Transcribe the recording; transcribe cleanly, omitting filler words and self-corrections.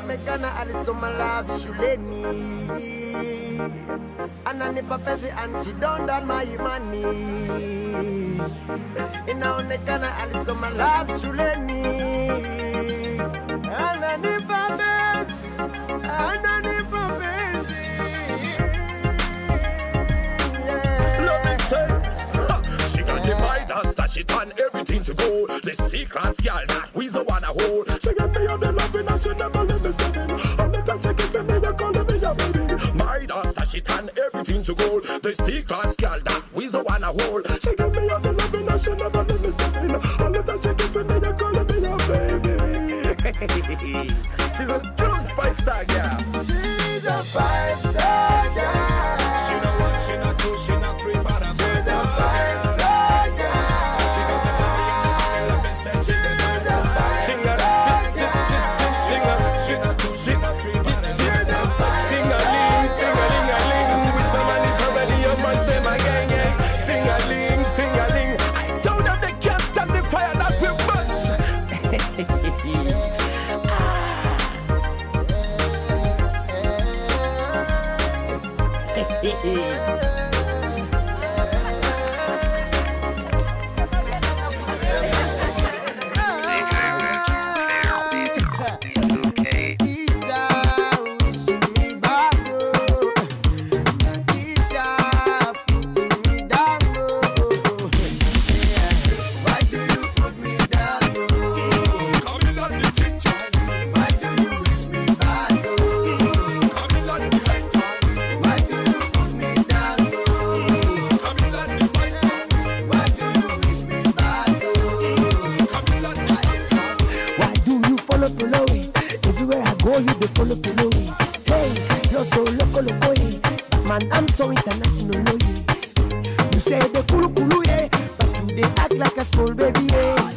inaonekana alisoma love shuleni, ananipa penzi and she don't done my imani. Inaonekana alisoma love shuleni, ananipa penzi, ananipa penzi. Let me say, she got the Midas that she turn everything to gold. The C-class girl that we the one a hold. She get me on the loving and she never let me step in. All the time she kissing me, you calling me a baby. Midas that she turn everything to gold. The C-class girl that we the one a hold. She get me on the loving and she never let me step in. All the time she kissing me, you calling me a baby. She's a true 5-star girl. She's a 5-star girl. She not one, she not two, she not three, but I'm She's a 5-star girl. She got the body and the love me say she's a 5-star. She not two, she not three, but I'm ting-a-ling, ting-a-ling-a-ling. With somebody, somebody, you must be my gang, gang. Ting-a-ling, ting-a-ling. I told them they can't stand the fire that we burst. Everywhere I go, you dey follow me. Hey, you're so loco, man, I'm so international, yeah. You say the kulu, yeah, but you dey act like a small baby, yeah.